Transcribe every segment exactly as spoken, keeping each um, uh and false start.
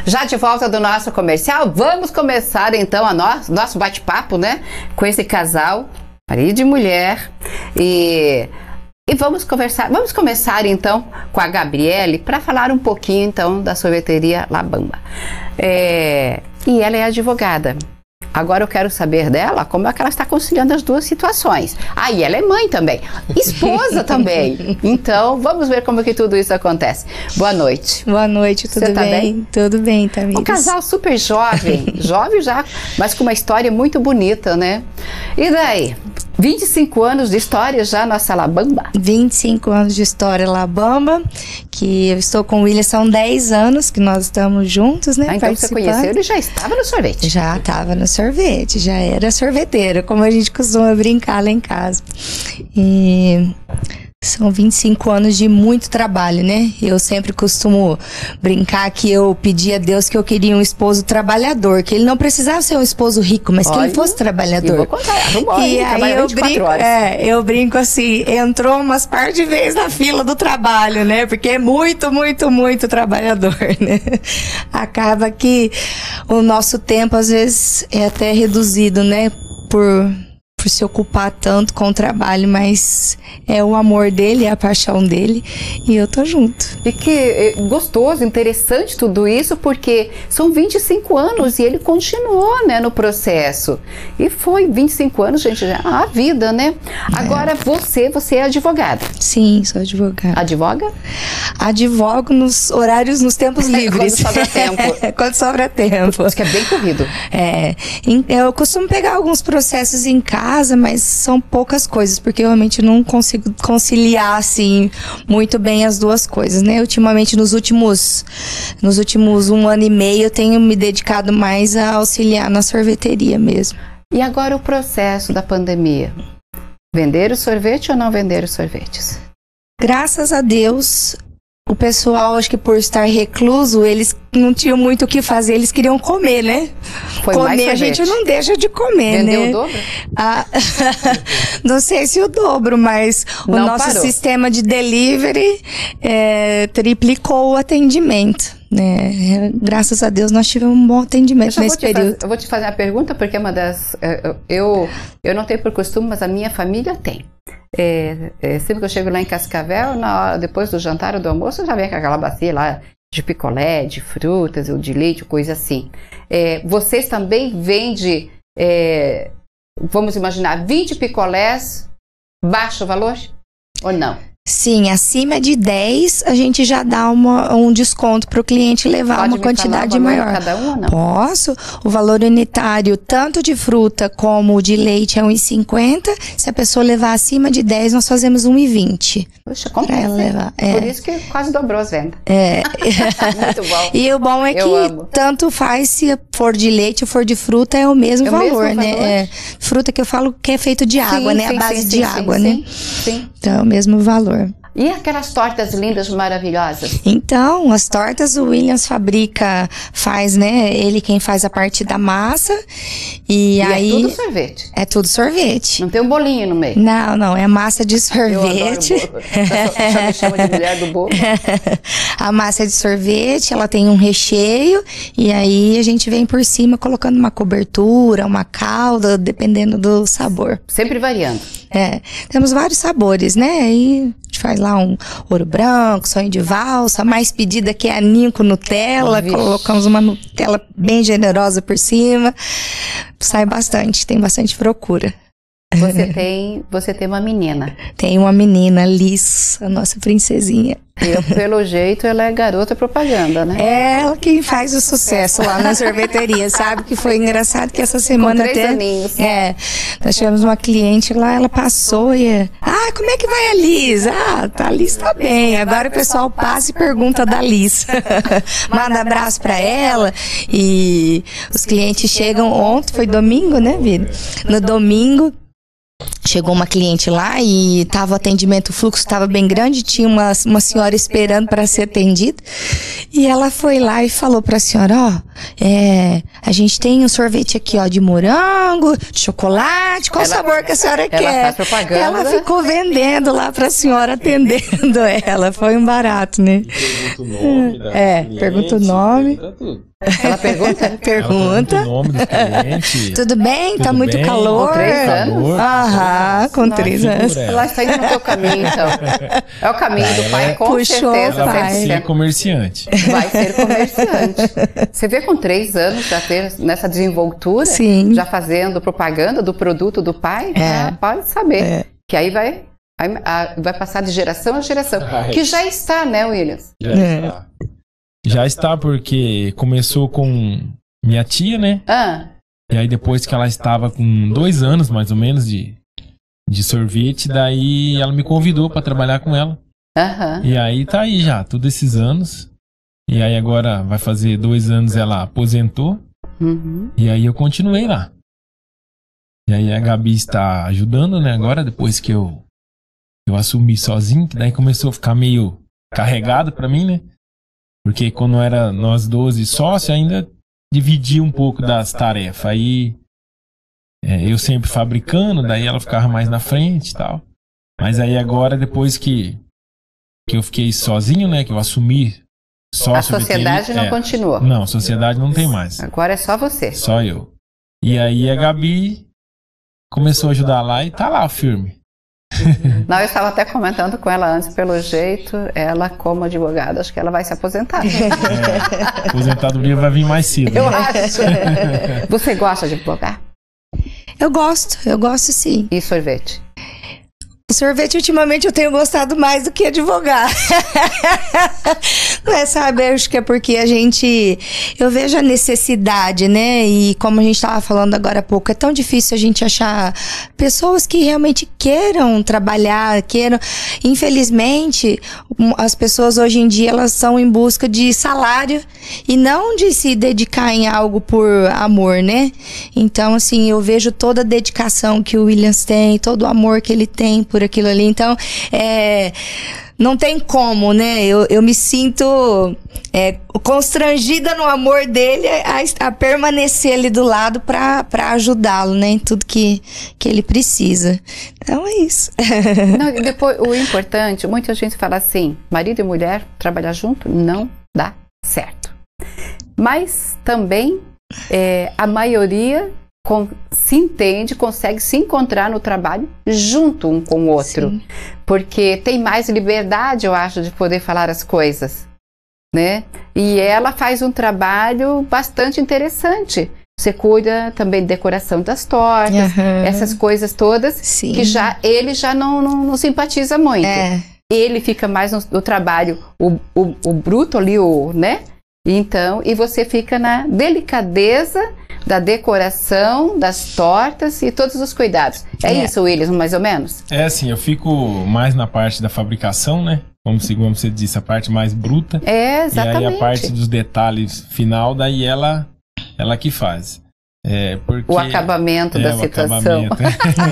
Já de volta do nosso comercial, vamos começar então a no nosso bate-papo, né? Com esse casal, marido e mulher. E, e vamos conversar, vamos começar então com a Gabriele para falar um pouquinho então da sorveteria La Bamba. É, e ela é advogada. Agora eu quero saber dela como é que ela está conciliando as duas situações. Ah, e ela é mãe também, esposa também. Então, vamos ver como que tudo isso acontece. Boa noite. Boa noite, tudo Você tá bem? bem? Tudo bem, Tamires. Um casal super jovem, jovem já, mas com uma história muito bonita, né? E daí? vinte e cinco anos de história já nossa La Bamba? vinte e cinco anos de história La Bamba, que eu estou com o William, são dez anos que nós estamos juntos, né? Ah, então você conheceu, ele já estava no sorvete. Já estava no sorvete, já era sorveteira, como a gente costuma brincar lá em casa. E são vinte e cinco anos de muito trabalho, né? Eu sempre costumo brincar que eu pedi a Deus que eu queria um esposo trabalhador, que ele não precisava ser um esposo rico, mas Olha, que ele fosse trabalhador. Eu vou contar, arrumou, e hein? aí eu brinco, é, eu brinco assim, entrou umas par de vezes na fila do trabalho, né? Porque é muito, muito, muito trabalhador, né? Acaba que o nosso tempo às vezes é até reduzido, né? Por por se ocupar tanto com o trabalho, mas é o amor dele, é a paixão dele, e eu tô junto. E que é, gostoso, interessante tudo isso, porque são vinte e cinco anos e ele continuou, né, no processo. E foi vinte e cinco anos, gente, já a vida, né? É. Agora você, você é advogada. Sim, sou advogada. Advoga? Advogo nos horários, nos tempos livres. Quando sobra tempo. Quando sobra tempo. Isso que é bem corrido. É, eu costumo pegar alguns processos em casa, mas são poucas coisas, porque eu realmente não consigo conciliar, assim, muito bem as duas coisas, né? Ultimamente, nos últimos, nos últimos um ano e meio, eu tenho me dedicado mais a auxiliar na sorveteria mesmo. E agora o processo da pandemia? Vender o sorvete ou não vender os sorvetes? Graças a Deus, o pessoal, acho que por estar recluso, eles não tinham muito o que fazer, eles queriam comer, né? Foi comer mais a gente não deixa de comer, Vendeu né? o dobro? Ah, não sei se o dobro, mas não o nosso parou. sistema de delivery é, triplicou o atendimento, né? Graças a Deus nós tivemos um bom atendimento nesse período. Fazer, eu vou te fazer uma pergunta, porque é uma das... Eu, eu não tenho por costume, mas a minha família tem. É, é, sempre que eu chego lá em Cascavel, na hora, depois do jantar ou do almoço, eu já venho com aquela bacia lá de picolé, de frutas ou de leite, coisa assim. É, vocês também vendem, é, vamos imaginar, vinte picolés, baixo valor ou não? Sim, acima de dez a gente já dá uma, um desconto para o cliente levar Pode uma quantidade maior. Cada um ou não? Posso. O valor unitário, tanto de fruta como de leite, é um real e cinquenta centavos. Se a pessoa levar acima de dez, nós fazemos um real e vinte centavos. Puxa, compensa. Ela levar. É. Por isso que quase dobrou as vendas. É. Muito bom. E o bom é Eu que amo. tanto faz se for de leite ou for de fruta, é o mesmo É o valor, mesmo né? valor? É, fruta que eu falo que é feito de água, Sim, né? sim, a base sim, de sim, água, sim, né? Sim. Então é o mesmo valor. E aquelas tortas lindas, maravilhosas? Então, as tortas o Williams fabrica, faz, né? Ele quem faz a parte da massa. E, E aí. é tudo sorvete? É tudo sorvete. Não tem um bolinho no meio? Não, não, é massa de sorvete. Eu adoro bolo. Já, já me chama de mulher do bolo. A massa é de sorvete, ela tem um recheio. E aí a gente vem por cima colocando uma cobertura, uma calda, dependendo do sabor. Sempre variando. É, temos vários sabores, né? Aí a gente faz lá um ouro branco, sonho de valsa, a mais pedida que é a ninho com Nutella, Vixe. colocamos uma Nutella bem generosa por cima, sai bastante, tem bastante procura. Você tem, você tem uma menina. Tem uma menina, Liz, a nossa princesinha. Eu, pelo jeito, ela é garota propaganda, né? É ela quem faz o sucesso lá na sorveteria, sabe? Que foi engraçado que essa semana Com três até... aninhos. É, nós tivemos uma cliente lá, ela passou e... é, ah, como é que vai a Liz? Ah, tá, a Liz tá bem. Agora o pessoal passa e pergunta da Liz. Manda abraço pra ela e os clientes chegam ontem, foi domingo, né, Vini? No domingo... Chegou uma cliente lá e tava o atendimento, o fluxo estava bem grande, tinha uma, uma senhora esperando para ser atendida. E ela foi lá e falou para a senhora, ó, é, a gente tem um sorvete aqui, ó, de morango, de chocolate, qual ela, sabor que a senhora ela quer? Faz propaganda. Ela ficou vendendo lá para a senhora, atendendo ela, foi um barato, né? Pergunta o nome da É, cliente, pergunta o nome. pergunta tudo. Ela pergunta? Pergunta. Ela o nome do cliente. Tudo bem? Tudo Tá muito bem? calor? Com três anos? Aham, com Nossa, três anos. Ela está indo no teu caminho, então. É o caminho do pai, com Puxou, certeza. Ela vai pai. ser comerciante. Vai ser comerciante. Você vê com três anos já ter nessa desenvoltura, Sim. já fazendo propaganda do produto do pai, É. né? Pode saber. É. Que aí vai, vai, a- vai passar de geração a geração. Vai. Que já está, né, Williams? Já É. está. Já está, porque começou com minha tia, né? Ah, E aí depois que ela estava com dois anos, mais ou menos, de, de sorvete, daí ela me convidou para trabalhar com ela. aham. E aí tá aí já, todos esses anos. E aí agora vai fazer dois anos ela aposentou. Uhum. E aí eu continuei lá. E aí a Gabi está ajudando, né? Agora, depois que eu, eu assumi sozinho, que daí começou a ficar meio carregado pra mim, né? Porque quando era nós doze sócios, ainda dividia um pouco das tarefas. Aí é, eu sempre fabricando, daí ela ficava mais na frente e tal. Mas aí agora, depois que, que eu fiquei sozinho, né? Que eu assumi sócio. A sociedade veterinário- não é, continua. Não, sociedade não tem mais. Agora é só você. Só eu. E aí a Gabi começou a ajudar lá e tá lá firme. Não, eu estava até comentando com ela antes, pelo jeito, ela como advogada, acho que ela vai se aposentar. É, a aposentadoria vai vir mais cedo. Eu né? acho. Você gosta de advogar? Eu gosto, eu gosto sim. E sorvete? Sorvete, ultimamente, eu tenho gostado mais do que advogar. Não é, sabe? Acho que é porque a gente... Eu vejo a necessidade, né? E como a gente estava falando agora há pouco, é tão difícil a gente achar pessoas que realmente queiram trabalhar, queiram... Infelizmente, um, as pessoas hoje em dia, elas são em busca de salário e não de se dedicar em algo por amor, né? Então, assim, eu vejo toda a dedicação que o Williams tem, todo o amor que ele tem por aquilo ali. Então, é, não tem como, né? Eu, eu me sinto é, constrangida no amor dele a, a permanecer ali do lado pra, pra ajudá-lo, né? Em tudo que, que ele precisa. Então, é isso. Não, e depois, o importante, muita gente fala assim, marido e mulher trabalhar junto não dá certo. Mas também é, a maioria com, se entende, consegue se encontrar no trabalho junto um com o outro. Sim. Porque tem mais liberdade, eu acho, de poder falar as coisas, né? E ela faz um trabalho bastante interessante. Você cuida também de decoração das tortas, Uhum. essas coisas todas, Sim. que já ele já não, não, não simpatiza muito. É. Ele fica mais no, no trabalho, o, o, o bruto ali, o, né? Então, e você fica na delicadeza da decoração, das tortas e todos os cuidados. É, É. isso, Williams, mais ou menos? É assim, eu fico mais na parte da fabricação, né? Como, se- como você disse, a parte mais bruta. É, exatamente. E aí a parte dos detalhes final, daí ela, ela que faz. É, porque, O acabamento é, da o situação. acabamento.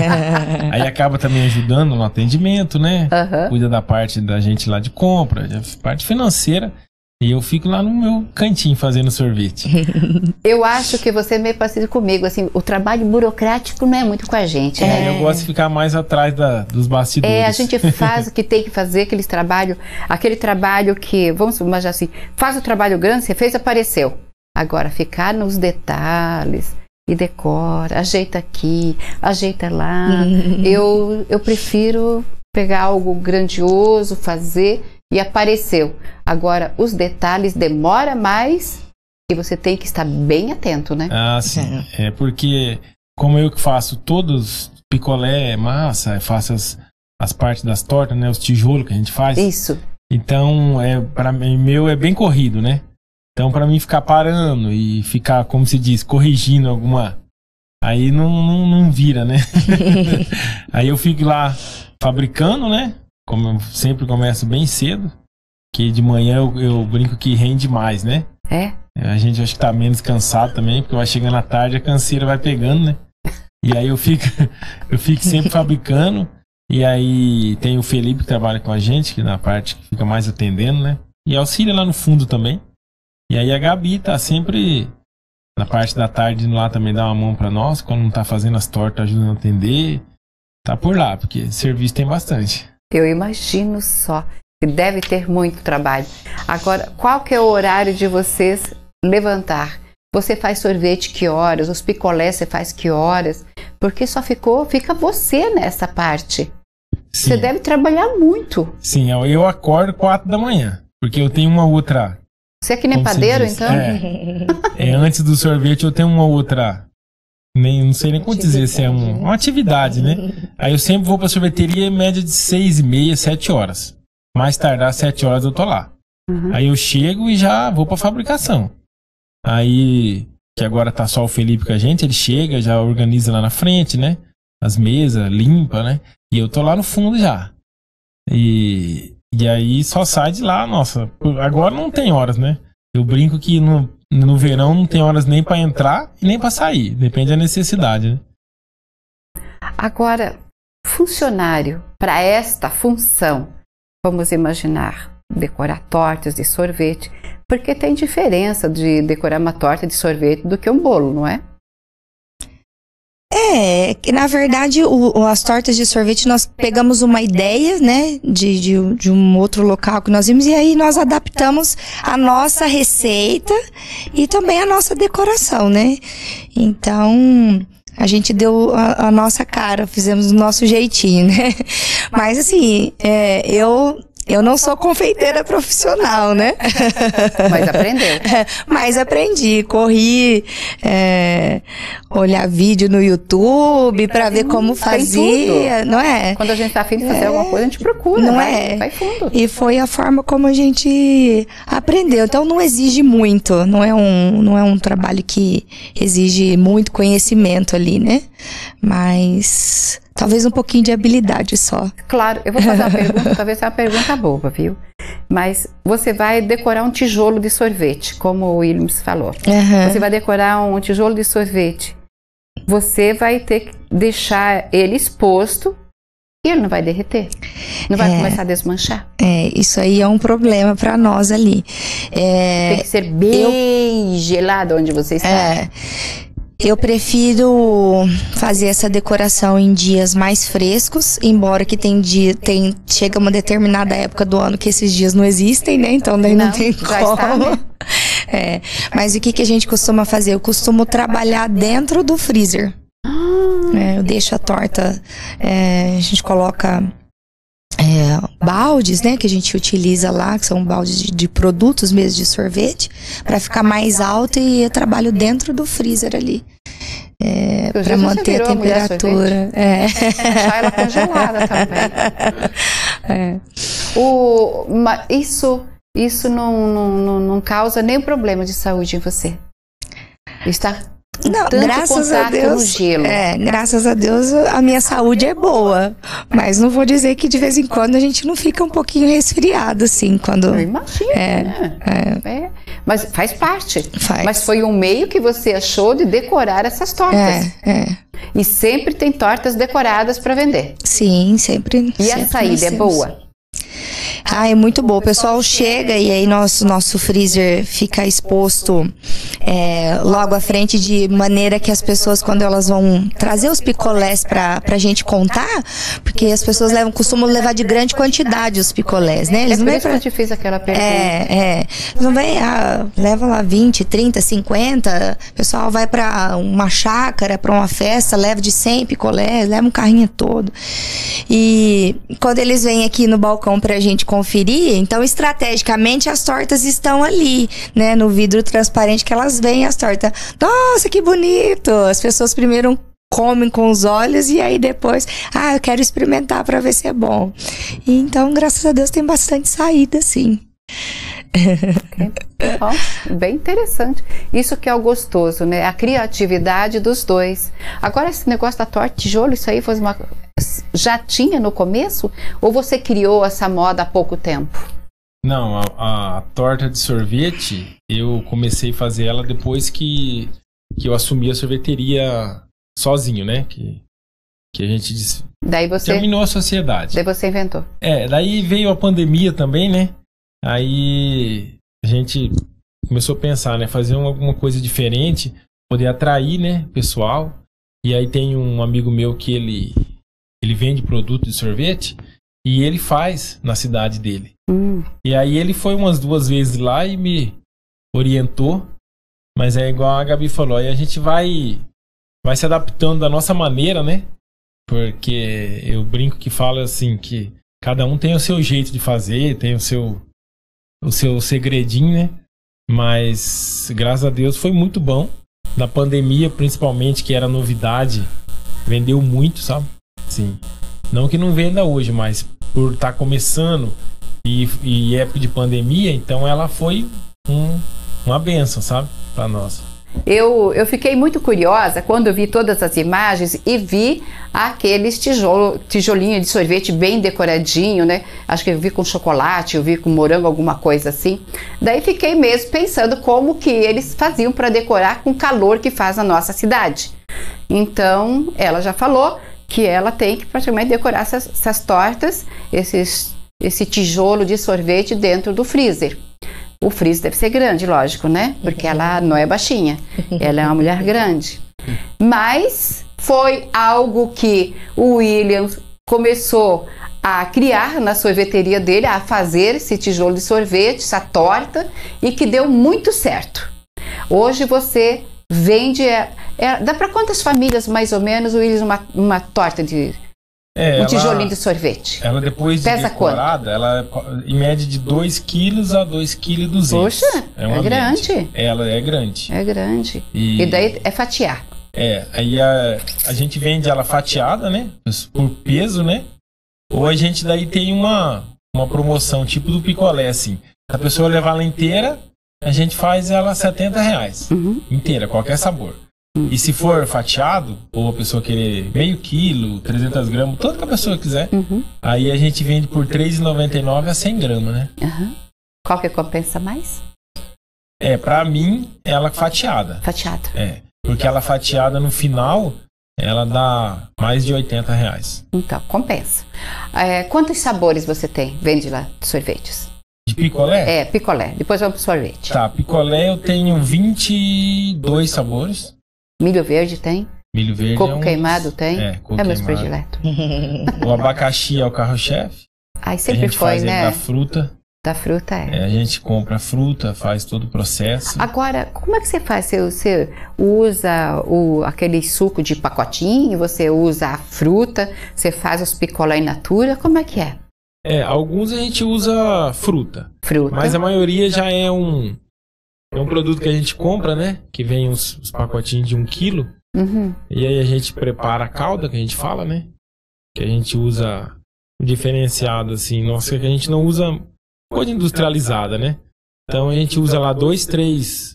Aí acaba também ajudando no atendimento, né? Aham. Cuida da parte da gente lá de compra, da parte financeira. E eu fico lá no meu cantinho fazendo sorvete. Eu acho que você é meio parecido comigo, assim, o trabalho burocrático não é muito com a gente, É, né? eu gosto de ficar mais atrás da, dos bastidores. É, a gente faz o que tem que fazer, aquele trabalho, aquele trabalho que, vamos imaginar assim, faz o trabalho grande, você fez, apareceu. Agora, ficar nos detalhes e decora, ajeita aqui, ajeita lá. eu, eu prefiro pegar algo grandioso, fazer e apareceu. Agora, os detalhes demora mais e você tem que estar bem atento, né? Ah, sim. É porque, como eu que faço todos, picolé, massa, eu faço as, as partes das tortas, né? Os tijolos que a gente faz. Isso. Então, é, para mim, meu é bem corrido, né? Então, para mim ficar parando e ficar, como se diz, corrigindo alguma... Aí não, não, não vira, né? Aí eu fico lá fabricando, né? Como eu sempre começo bem cedo. Que de manhã eu, eu brinco que rende mais, né? É? A gente acho que tá menos cansado também, porque vai chegando à tarde a canseira vai pegando, né? E aí eu fico, eu fico sempre fabricando. E aí tem o Felipe que trabalha com a gente, que na parte que fica mais atendendo, né? E auxilia lá no fundo também. E aí a Gabi tá sempre na parte da tarde lá também, dá uma mão pra nós. Quando não tá fazendo as tortas, ajudando a atender. Tá por lá, porque serviço tem bastante. Eu imagino só. Deve ter muito trabalho. Agora, qual que é o horário de vocês levantar. Você faz sorvete que horas? Os picolés você faz que horas? Porque só ficou, fica você nessa parte. Sim. Você deve trabalhar muito. Sim, eu, eu acordo quatro da manhã, porque eu tenho uma outra... Você é que nem padeiro, então? É, é, antes do sorvete eu tenho uma outra... Nem, não sei nem como dizer se é um, uma atividade, né? Aí eu sempre vou pra sorveteria em média de seis e meia, sete horas. Mais tardar, sete horas eu tô lá. Uhum. Aí eu chego e já vou pra fabricação. Aí, que agora tá só o Felipe com a gente, ele chega, já organiza lá na frente, né? As mesas, limpa, né? E eu tô lá no fundo já. E, e aí só sai de lá, nossa. Agora não tem horas, né? Eu brinco que no, no verão não tem horas nem pra entrar e nem pra sair. Depende da necessidade, né? Agora, funcionário para esta função, vamos imaginar, decorar tortas de sorvete, porque tem diferença de decorar uma torta de sorvete do que um bolo, não é? É, que na verdade o, as tortas de sorvete nós pegamos uma ideia, né, de, de, de um outro local que nós vimos e aí nós adaptamos a nossa receita e também a nossa decoração, né? Então a gente deu a, a nossa cara, fizemos o nosso jeitinho, né? Mas assim, é, eu... Eu não sou confeiteira profissional, né? Mas aprendeu. Mas aprendi, corri, é, olhar vídeo no YouTube para ver como fazia, não é? Quando a gente tá afim de fazer é, alguma coisa, a gente procura, não vai, é? vai fundo. E foi a forma como a gente aprendeu. Então não exige muito, não é um, não é um trabalho que exige muito conhecimento ali, né? Mas talvez um pouquinho de habilidade só. Claro, eu vou fazer uma pergunta, talvez seja uma pergunta boba, viu? Mas você vai decorar um tijolo de sorvete, como o Williams falou. Uhum. Você vai decorar um tijolo de sorvete. Você vai ter que deixar ele exposto e ele não vai derreter. Não vai é, começar a desmanchar. É, isso aí é um problema para nós ali. É, Tem que ser bem eu, gelado onde você está. É, Eu prefiro fazer essa decoração em dias mais frescos, embora que tem dia, tem, chega uma determinada época do ano que esses dias não existem, né? Então daí não, não tem já como. Está, né? É, mas o que, que a gente costuma fazer? Eu costumo trabalhar dentro do freezer. É, eu deixo a torta, é, a gente coloca é, baldes, né, que a gente utiliza lá, que são baldes de, de produtos mesmo de sorvete, para ficar mais alto, e eu trabalho dentro do freezer ali. É, para manter a temperatura. A é. Deixar ela congelada também. É. O, isso isso não, não, não causa nenhum problema de saúde em você? Está Não, tanto graças a Deus, no gelo. É, graças a Deus a minha saúde é boa, mas não vou dizer que de vez em quando a gente não fica um pouquinho resfriado, assim, quando... Eu imagino, é, né? É. É. Mas faz parte. Faz. Mas foi um meio que você achou de decorar essas tortas. É, é. E sempre tem tortas decoradas para vender. Sim, sempre. E sempre a saída é boa? Ah, é muito bom. O pessoal chega e aí nosso, nosso freezer fica exposto é, logo à frente, de maneira que as pessoas, quando elas vão trazer os picolés pra, pra gente contar, porque as pessoas levam, costumam levar de grande quantidade os picolés, né? Eles é não por isso pra... que eu te fiz aquela pergunta. É, é. Eles não vêm, ah, leva lá vinte, trinta, cinquenta, o pessoal vai pra uma chácara, pra uma festa, leva de cem picolés, leva um carrinho todo. E quando eles vêm aqui no balcão pra gente conferir, então estrategicamente as tortas estão ali, né, no vidro transparente que elas veem as tortas. Nossa, que bonito! As pessoas primeiro comem com os olhos e aí depois, ah, eu quero experimentar para ver se é bom. E então, graças a Deus, tem bastante saída, sim. Okay. Bom, bem interessante. Isso que é o gostoso, né? A criatividade dos dois. Agora, esse negócio da torta tijolo, isso aí foi uma... já tinha no começo? Ou você criou essa moda há pouco tempo? Não, a, a torta de sorvete, eu comecei a fazer ela depois que, que eu assumi a sorveteria sozinho, né? Que, que a gente disse, daí você terminou a sociedade. Daí você inventou. É, daí veio a pandemia também, né? Aí a gente começou a pensar, né? Fazer uma, alguma coisa diferente, poder atrair, né, pessoal. E aí tem um amigo meu que ele, ele vende produto de sorvete e ele faz na cidade dele. Hum. E aí ele foi umas duas vezes lá e me orientou. Mas é igual a Gabi falou, aí a gente vai, vai se adaptando da nossa maneira, né? Porque eu brinco que falo assim, que cada um tem o seu jeito de fazer, tem o seu, o seu segredinho, né? Mas, graças a Deus, foi muito bom. Na pandemia, principalmente, que era novidade, vendeu muito, sabe? Sim. Não que não venda hoje, mas por estar tá começando e, e época de pandemia, então ela foi um, uma bênção, sabe? Pra nós. Eu, eu fiquei muito curiosa quando eu vi todas as imagens e vi aqueles tijolo, tijolinho de sorvete bem decoradinho, né? Acho que eu vi com chocolate, eu vi com morango, alguma coisa assim. Daí fiquei mesmo pensando como que eles faziam para decorar com o calor que faz na nossa cidade. Então, ela já falou que ela tem que praticamente decorar essas, essas tortas, esses, esse tijolo de sorvete dentro do freezer. O freezer deve ser grande, lógico, né? Porque ela não é baixinha, ela é uma mulher grande. Mas foi algo que o Williams começou a criar na sorveteria dele, a fazer esse tijolo de sorvete, essa torta, e que deu muito certo. Hoje você vende... É, é, dá para quantas famílias, mais ou menos, o Williams, uma, uma torta de... É, um ela, tijolinho de sorvete. Ela depois de pesa decorada, ela em média de dois quilos a dois vírgula duzentos quilos. Poxa, é, uma é grande. Média. Ela é grande. É grande. E, e daí é fatiar. É, aí a, a gente vende ela fatiada, né? Por peso, né? Ou a gente daí tem uma, uma promoção tipo do picolé, assim. Se a pessoa levar ela inteira, a gente faz ela setenta reais. Uhum. Inteira, qualquer sabor. E se for fatiado, ou a pessoa querer meio quilo, trezentas gramas, tanto que a pessoa quiser, uhum. aí a gente vende por três reais e noventa e nove centavos a cem gramas, né? Uhum. Qual que compensa mais? É, pra mim, ela fatiada. Fatiada. É, porque ela fatiada no final, ela dá mais de oitenta reais. Então, compensa. É, quantos sabores você tem? Vende lá de sorvetes? De picolé? É, picolé. Depois vamos pro sorvete. Tá, picolé eu tenho vinte e dois sabores. Milho verde tem? Milho verde Coco é um... queimado tem? É, coco é meu queimado. predileto. O abacaxi é o carro-chefe. Aí sempre a gente foi, faz né? ele da fruta. Da fruta, é. É. A gente compra a fruta, faz todo o processo. Agora, como é que você faz? Você, você usa o, aquele suco de pacotinho? Você usa a fruta? Você faz os picolé in natura? Como é que é? É, alguns a gente usa fruta. Fruta. Mas a maioria já é um... É um produto que a gente compra, né? Que vem os, os pacotinhos de um quilo. Uhum. E aí a gente prepara a calda, que a gente fala, né? Que a gente usa um diferenciado, assim. Nossa, que a gente não usa coisa industrializada, né? Então a gente usa lá dois, três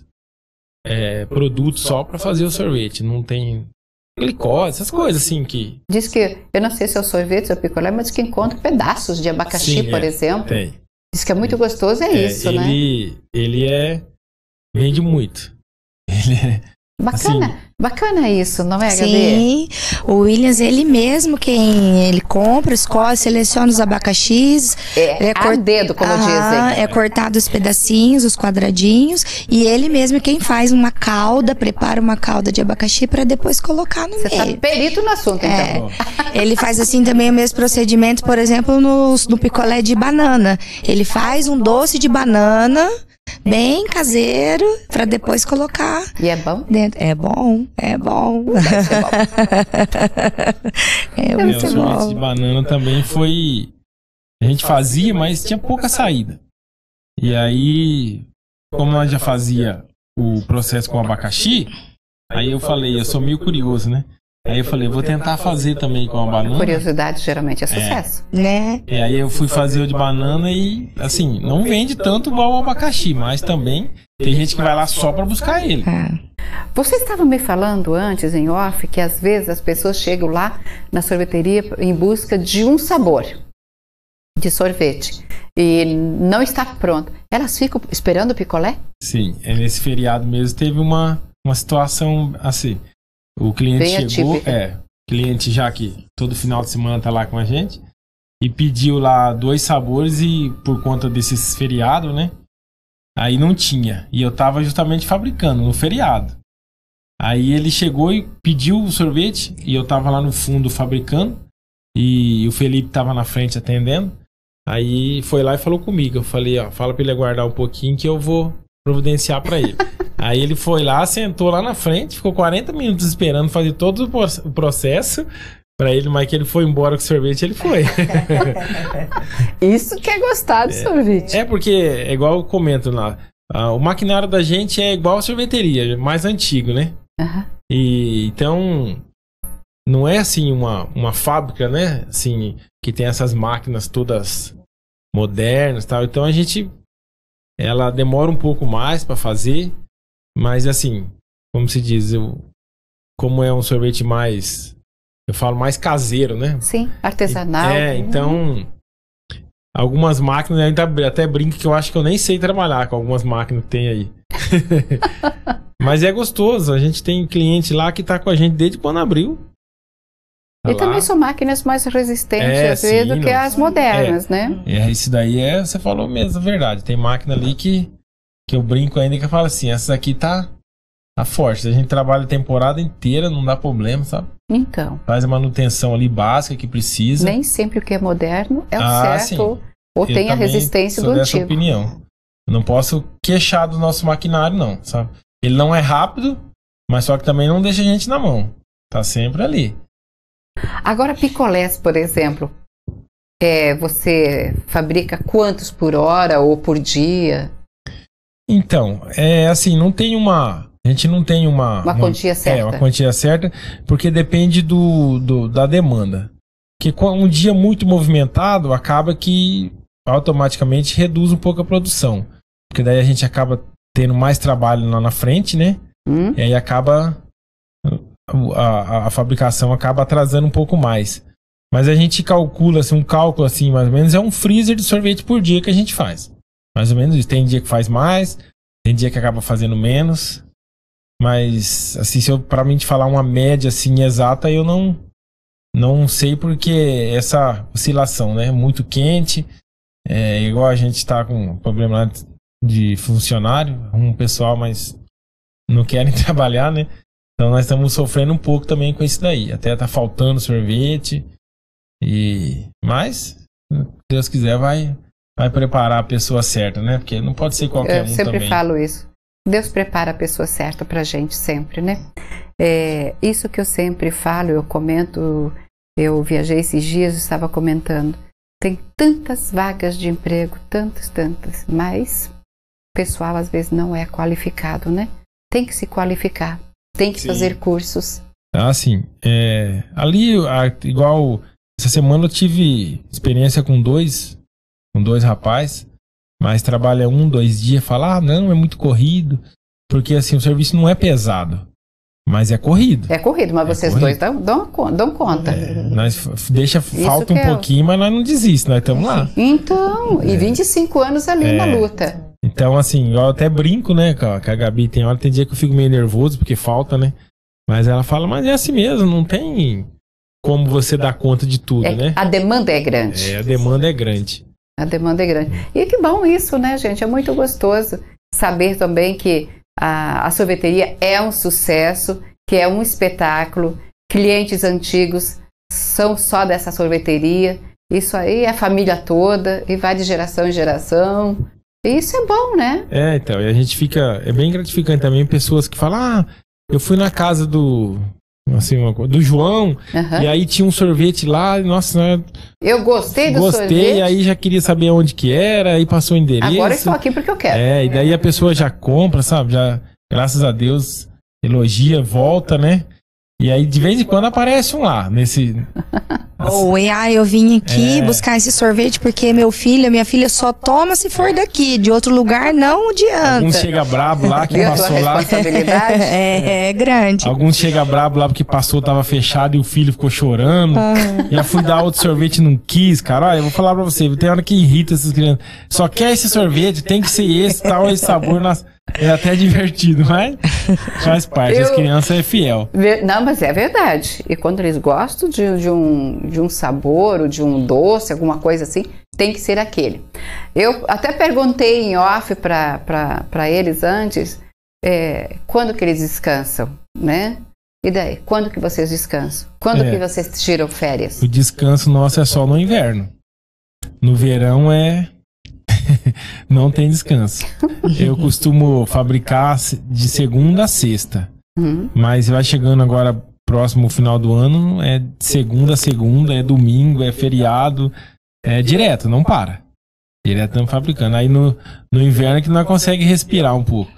é, produtos só pra fazer o sorvete. Não tem glicose, essas coisas assim que... Diz que, eu não sei se é o sorvete ou o picolé, mas que encontra pedaços de abacaxi, Sim, por é, exemplo. Tem. Diz que é muito gostoso, é, É, isso, ele, né? Ele é... Vende muito. Ele é... Bacana, assim, bacana isso, não é, Gabi? Sim, o Williams, ele mesmo, quem ele compra, escolhe, seleciona os abacaxis. É, é a dedo, como ah, dizem. É cortado os pedacinhos, os quadradinhos, e ele mesmo quem faz uma calda, prepara uma calda de abacaxi para depois colocar no Você meio. tá perito no assunto, então. É, ele faz assim também o mesmo procedimento, por exemplo, no, no picolé de banana. Ele faz um doce de banana bem caseiro para depois colocar. E é bom? Dentro. É bom, é bom. Deve ser bom. é é, muito o sorvete bom. de banana também foi... A gente fazia, mas tinha pouca saída. E aí, como nós já fazia o processo com abacaxi, aí eu falei, eu sou meio curioso, né? Aí eu falei, vou tentar fazer também com a banana. Curiosidade geralmente é sucesso. É. Né? E aí eu fui fazer o de banana e, assim, não vende tanto igual o abacaxi, mas também tem gente que vai lá só pra buscar ele. É. Você estava me falando antes, em off, que às vezes as pessoas chegam lá na sorveteria em busca de um sabor de sorvete e não está pronto. Elas ficam esperando o picolé? Sim, nesse feriado mesmo teve uma, uma situação assim. O cliente Bem chegou, atípica. é, cliente já que todo final de semana tá lá com a gente, e pediu lá dois sabores e por conta desses feriados, né? Aí não tinha. E eu tava justamente fabricando no feriado. Aí ele chegou e pediu o sorvete e eu tava lá no fundo fabricando e o Felipe tava na frente atendendo. Aí foi lá e falou comigo. Eu falei, ó, fala pra ele aguardar um pouquinho que eu vou providenciar pra ele. Aí ele foi lá, sentou lá na frente, ficou quarenta minutos esperando fazer todo o processo pra ele, mas que ele foi embora com o sorvete, ele foi. Isso que é gostar de é, sorvete. É porque, é igual eu comento lá, ah, o maquinário da gente é igual a sorveteria, mais antigo, né? Uhum. E então, não é assim uma, uma fábrica, né? Assim, que tem essas máquinas todas modernas e tal. Então a gente, ela demora um pouco mais pra fazer, mas assim, como se diz, eu, como é um sorvete mais, eu falo mais caseiro, né? Sim, artesanal. É, então, algumas máquinas, eu ainda até brinco que eu acho que eu nem sei trabalhar com algumas máquinas que tem aí. Mas é gostoso, a gente tem cliente lá que tá com a gente desde quando abriu. E lá. Também são máquinas mais resistentes, é, às vezes, sim, do que as modernas, é, né? É, isso daí é, você falou mesmo, a verdade. Tem máquina ali que, que eu brinco ainda que eu falo assim, essa aqui tá, tá forte. A gente trabalha a temporada inteira, não dá problema, sabe? Então. Faz a manutenção ali básica que precisa. Nem sempre o que é moderno é o ah, certo, sim. ou, ou tem a resistência sou do dessa antigo. Opinião. Eu não posso queixar do nosso maquinário, não, sabe? Ele não é rápido, mas só que também não deixa a gente na mão. Tá sempre ali. Agora, picolés, por exemplo, é, você fabrica quantos por hora ou por dia? Então, é assim, não tem uma... A gente não tem uma... Uma, uma quantia certa. É, uma quantia certa, porque depende do, do, da demanda. Porque um dia muito movimentado, acaba que automaticamente reduz um pouco a produção. Porque daí a gente acaba tendo mais trabalho lá na frente, né? Hum. E aí acaba... A, a, a fabricação acaba atrasando um pouco mais. Mas a gente calcula, assim, um cálculo assim, mais ou menos, é um freezer de sorvete por dia que a gente faz. Mais ou menos isso. Tem dia que faz mais, tem dia que acaba fazendo menos. Mas, assim, se eu, pra mim te falar uma média, assim, exata, eu não, não sei porque essa oscilação, né? Muito quente, é igual a gente tá com problema de funcionário, um pessoal, mas não querem trabalhar, né? Então nós estamos sofrendo um pouco também com isso daí. Até tá faltando sorvete. E... Mas, se Deus quiser, vai, vai preparar a pessoa certa, né? Porque não pode ser qualquer eu um também. Eu sempre falo isso. Deus prepara a pessoa certa pra gente sempre, né? É, isso que eu sempre falo, eu comento, eu viajei esses dias e estava comentando. Tem tantas vagas de emprego, tantas, tantas, mas o pessoal às vezes não é qualificado, né? Tem que se qualificar, tem que sim. fazer cursos. Ah, sim. É, ali, igual, essa semana eu tive experiência com dois, com dois rapazes. Mas trabalha um, dois dias, fala, ah, não, é muito corrido. Porque assim, o serviço não é pesado, mas é corrido. É corrido, mas é vocês corrido. dois dão, dão, dão conta. É, nós deixa, falta um pouquinho, é... mas nós não desistimos, nós estamos lá. Então, e vinte e cinco é. anos ali é. na luta. Então, assim, eu até brinco, né, com a Gabi, tem hora, tem dia que eu fico meio nervoso, porque falta, né? Mas ela fala, mas é assim mesmo, não tem como você dar conta de tudo, é, né? A demanda é grande. É, a demanda é grande. A demanda é grande. E que bom isso, né, gente? É muito gostoso saber também que a, a sorveteria é um sucesso, que é um espetáculo. Clientes antigos são só dessa sorveteria. Isso aí é a família toda e vai de geração em geração. E isso é bom, né? É, então. E a gente fica... É bem gratificante também pessoas que falam, ah, eu fui na casa do... Assim, uma, do João, uhum. e aí tinha um sorvete lá, nossa, eu gostei do gostei, sorvete. Gostei, aí já queria saber onde que era, aí passou o endereço. Agora eu estou aqui porque eu quero. É, e daí a pessoa já compra, sabe? Já, graças a Deus, elogia, volta, né? E aí de vez em quando aparece um lá, nesse... Oi, ah, eu vim aqui é... buscar esse sorvete porque meu filho, minha filha só toma se for daqui, de outro lugar não adianta. Alguns chega brabo lá, que passou lá. É, é grande. Alguns chega brabo lá porque passou, tava fechado e o filho ficou chorando. Ah. Já fui dar outro sorvete e não quis, cara. Olha, eu vou falar pra você, tem hora que irrita essas crianças. Só quer esse sorvete, tem que ser esse, tal, esse sabor. Nas... É até divertido, mas faz parte, eu... as crianças é fiel. Não, mas é verdade. E quando eles gostam de, de, um, de um sabor, ou de um doce, alguma coisa assim, tem que ser aquele. Eu até perguntei em off para eles antes, é, quando que eles descansam, né? E daí? Quando que vocês descansam? Quando é. que vocês tiram férias? O descanso nosso é só no inverno. No verão é... não tem descanso. Eu costumo fabricar de segunda a sexta. Uhum. Mas vai chegando agora, próximo final do ano, é de segunda a segunda, é domingo, é feriado, é direto, não para. Direto estamos fabricando. Aí no, no inverno que nós conseguimos respirar um pouco.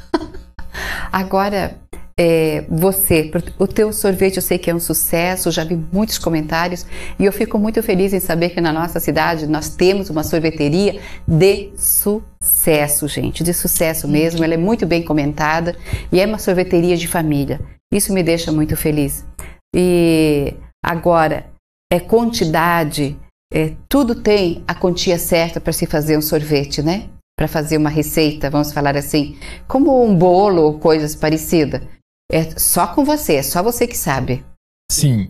Agora, é, você, o teu sorvete eu sei que é um sucesso, já vi muitos comentários e eu fico muito feliz em saber que na nossa cidade nós temos uma sorveteria de sucesso, gente, de sucesso mesmo. Ela é muito bem comentada e é uma sorveteria de família. Isso me deixa muito feliz. E agora, é quantidade, é, tudo tem a quantia certa para se fazer um sorvete, né? Para fazer uma receita, vamos falar assim, como um bolo ou coisas parecidas. É só com você, é só você que sabe. Sim,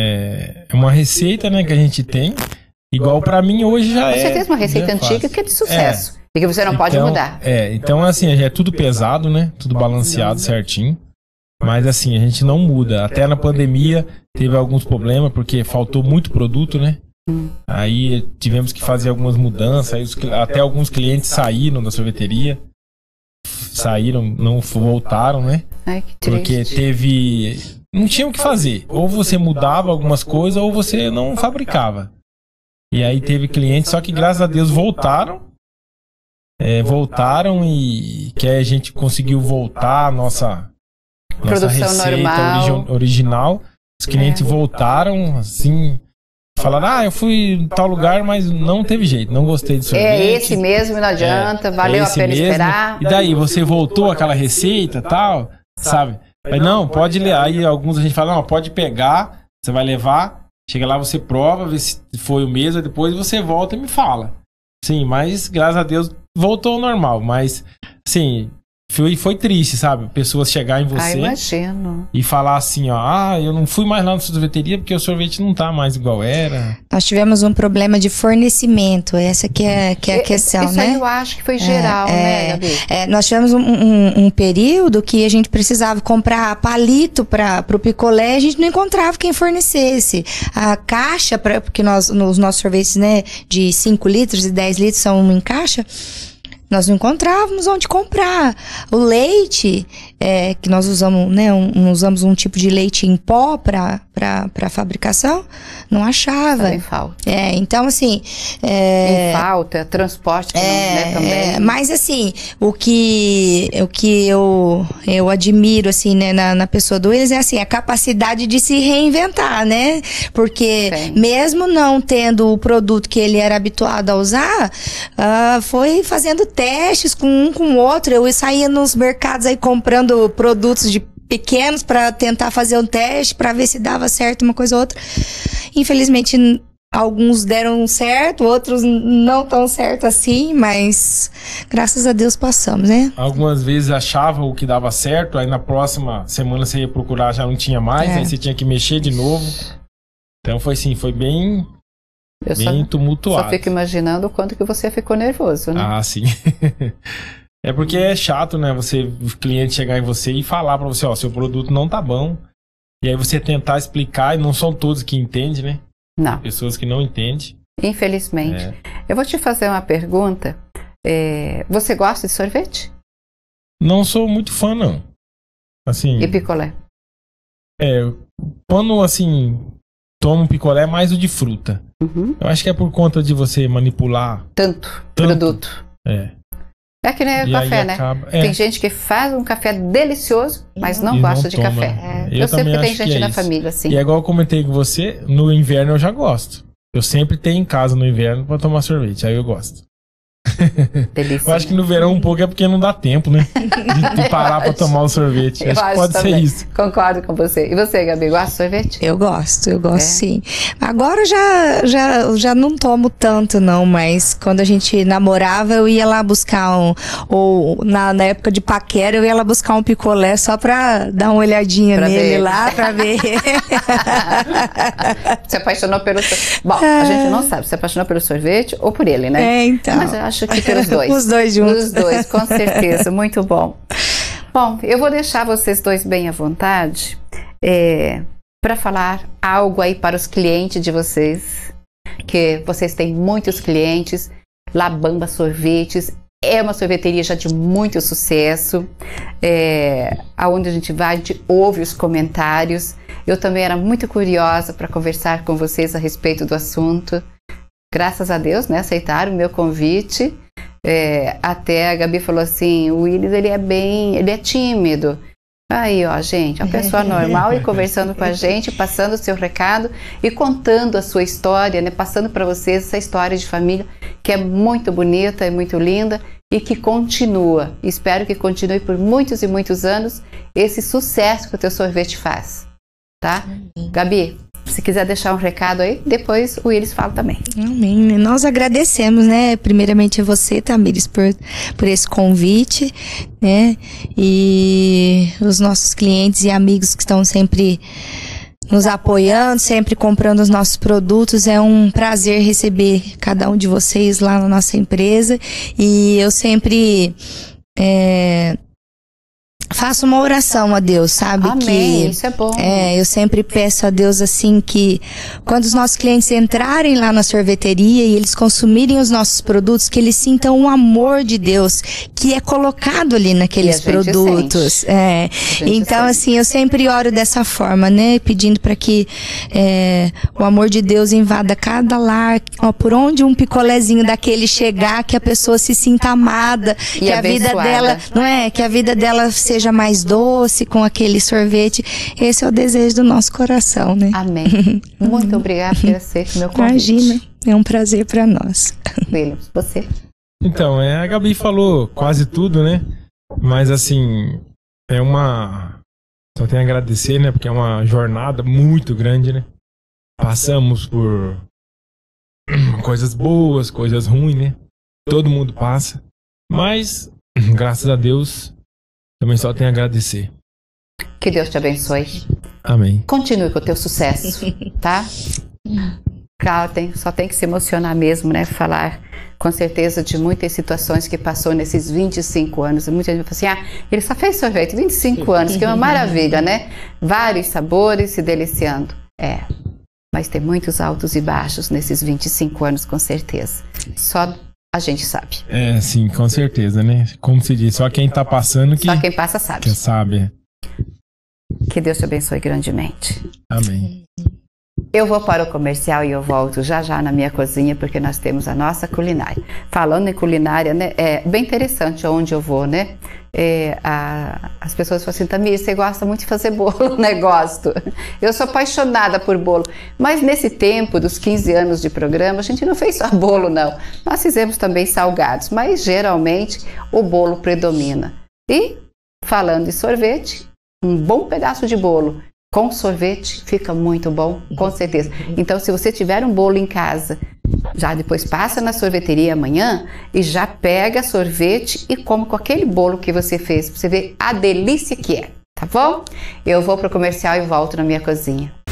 é uma receita, né, que a gente tem. Igual pra mim hoje já é. Você fez uma receita antiga fácil. Que é de sucesso. É. E que você não então, pode mudar. É, então assim, é tudo pesado, né? Tudo balanceado certinho. Mas assim, a gente não muda. Até na pandemia teve alguns problemas, porque faltou muito produto, né? Hum. Aí tivemos que fazer algumas mudanças. Aí os, até alguns clientes saíram da sorveteria. Saíram, não voltaram, né? Ai, que porque triste. teve... Não tinha o que fazer. Ou você mudava algumas coisas, ou você não fabricava. E aí teve clientes, só que graças a Deus voltaram. É, voltaram e que a gente conseguiu voltar a nossa, nossa Produção receita normal. origi original. Os clientes É. voltaram, assim... Falaram, ah, eu fui em tal lugar, mas não teve jeito, não gostei de sorvete. É esse mesmo, não adianta, É, valeu é a esse pena mesmo. esperar. E daí, você voltou àquela receita e tal, sabe? Aí, não, pode ler. Aí alguns a gente fala, não, pode pegar, você vai levar, chega lá, você prova, vê se foi o mesmo, depois você volta e me fala. Sim, mas graças a Deus voltou ao normal, mas, sim... Foi, foi triste, sabe? Pessoas chegar em Ah, você imagino. e falar assim, ó, ah, eu não fui mais lá na sorveteria porque o sorvete não tá mais igual era. Nós tivemos um problema de fornecimento, essa que é, que é a questão, Isso né? aí eu acho que foi geral, é, né, Gabi? É, nós tivemos um, um, um período que a gente precisava comprar palito para o picolé, a gente não encontrava quem fornecesse. A caixa, pra, porque nós, nos nossos sorvetes, né, de cinco litros e dez litros são em caixa, nós não encontrávamos onde comprar. O leite, é, que nós usamos, né, um, usamos um tipo de leite em pó para para fabricação, não achava. Em falta. É, então assim... É, em falta, transporte, que é, não, né, também. É, mas assim, o que, o que eu, eu admiro, assim, né, na, na pessoa do Willis é assim, a capacidade de se reinventar, né? Porque Sim. mesmo não tendo o produto que ele era habituado a usar, uh, foi fazendo testes com um com o outro. Eu saía nos mercados aí comprando produtos de pequenos para tentar fazer um teste para ver se dava certo uma coisa ou outra. Infelizmente alguns deram certo, outros não tão certo assim, mas graças a Deus passamos, né? Algumas vezes achava o que dava certo, aí na próxima semana você ia procurar, já não tinha mais, É. aí você tinha que mexer de novo. Então foi assim, foi bem, Eu bem só, tumultuado. só fico imaginando o quanto que você ficou nervoso, né? Ah, sim. É porque é chato, né? Você, o cliente chegar em você e falar pra você, ó, seu produto não tá bom. E aí você tentar explicar, e não são todos que entendem, né? Não, Pessoas que não entendem. infelizmente. É. Eu vou te fazer uma pergunta. É, você gosta de sorvete? Não sou muito fã, não. Assim, E picolé? é, quando, assim, tomo picolé, é mais o de fruta. Uhum. Eu acho que é por conta de você manipular. Tanto, Tanto. produto. É. É que nem o E café, aí né? acaba- é. Tem gente que faz um café delicioso, mas não E gosta não de toma. café. É. Eu, Eu sei também porque tem acho que gente é na isso. família, assim. E é igual eu comentei com você, no inverno eu já gosto. Eu sempre tenho em casa no inverno pra tomar sorvete, aí eu gosto. Delícia. Eu acho que no verão um pouco é porque não dá tempo, né? De, de parar pra tomar o sorvete. Eu Acho que acho pode também. ser isso. Concordo com você. E você, Gabi, gosta de sorvete? Eu gosto, eu gosto É? sim. Agora já, já, já não tomo tanto não, mas quando a gente namorava eu ia lá buscar um, ou na, na época de paquera eu ia lá buscar um picolé só pra dar uma olhadinha Pra nele ver. lá, pra ver. Se apaixonou pelo sorvete. Bom, a gente não sabe se apaixonou pelo sorvete ou por ele, né? É, então. Mas eu acho que pelos dois. Os dois juntos. Os dois, com certeza. Muito bom. Bom, eu vou deixar vocês dois bem à vontade é, para falar algo aí para os clientes de vocês, que vocês têm muitos clientes La Bamba Sorvetes. É uma sorveteria já de muito sucesso, é, aonde a gente vai, a gente ouve os comentários. Eu também era muito curiosa para conversar com vocês a respeito do assunto. Graças a Deus, né, aceitaram o meu convite. É, até a Gabi falou assim, o Willis, ele é bem, ele é tímido. Aí, ó, gente, uma pessoa normal e conversando com a gente, passando o seu recado e contando a sua história, né? Passando para vocês essa história de família que é muito bonita, é muito linda e que continua. Espero que continue por muitos e muitos anos esse sucesso que o teu sorvete faz, tá? Amém. Gabi, se quiser deixar um recado aí, depois o Willis fala também. Amém. Nós agradecemos, né? Primeiramente a você, Tamires, por, por esse convite, né? E os nossos clientes e amigos que estão sempre nos apoiando, sempre comprando os nossos produtos. É um prazer receber cada um de vocês lá na nossa empresa. E eu sempre... É, faço uma oração a Deus, sabe? Amém, que, isso é bom. É, eu sempre peço a Deus, assim, que quando os nossos clientes entrarem lá na sorveteria e eles consumirem os nossos produtos, que eles sintam o amor de Deus que é colocado ali naqueles produtos. É. Então, sente. assim, eu sempre oro dessa forma, né? Pedindo para que é, o amor de Deus invada cada lar, ó, por onde um picolézinho daquele chegar, que a pessoa se sinta amada, e que abençoada. A vida dela, não é? Que a vida dela seja mais doce com aquele sorvete. Esse é o desejo do nosso coração, né? Amém. Muito obrigada por aceitar o meu convite. Imagina, é um prazer para nós. Williams, você? Então, é, a Gabi falou quase tudo, né? Mas assim, é uma... Só tenho a agradecer, né? Porque é uma jornada muito grande, né? Passamos por coisas boas, coisas ruins, né? Todo mundo passa. Mas, graças a Deus, também só tenho a agradecer. Que Deus te abençoe. Amém. Continue com o teu sucesso, tá? Claro, tem, só tem que se emocionar mesmo, né? Falar com certeza de muitas situações que passou nesses vinte e cinco anos. Muita gente fala assim, ah, ele só fez sorvete, vinte e cinco anos, que é uma maravilha, né? Vários sabores, se deliciando. É, mas tem muitos altos e baixos nesses vinte e cinco anos, com certeza. Só a gente sabe. É, sim, com certeza, né? Como se diz, só quem tá passando que... Só quem passa sabe. Que sabe. Que Deus te abençoe grandemente. Amém. Eu vou para o comercial e eu volto já já na minha cozinha, porque nós temos a nossa culinária. Falando em culinária, né, é bem interessante onde eu vou, né? É, a, as pessoas falam assim, Tamires, você gosta muito de fazer bolo, né? Gosto. Eu sou apaixonada por bolo. Mas nesse tempo dos quinze anos de programa, a gente não fez só bolo, não. Nós fizemos também salgados, mas geralmente o bolo predomina. E, falando em sorvete, um bom pedaço de bolo com sorvete fica muito bom, com certeza. Então, se você tiver um bolo em casa, já depois passa na sorveteria amanhã e já pega sorvete e come com aquele bolo que você fez, pra você ver a delícia que é, tá bom? Eu vou pro comercial e volto na minha cozinha.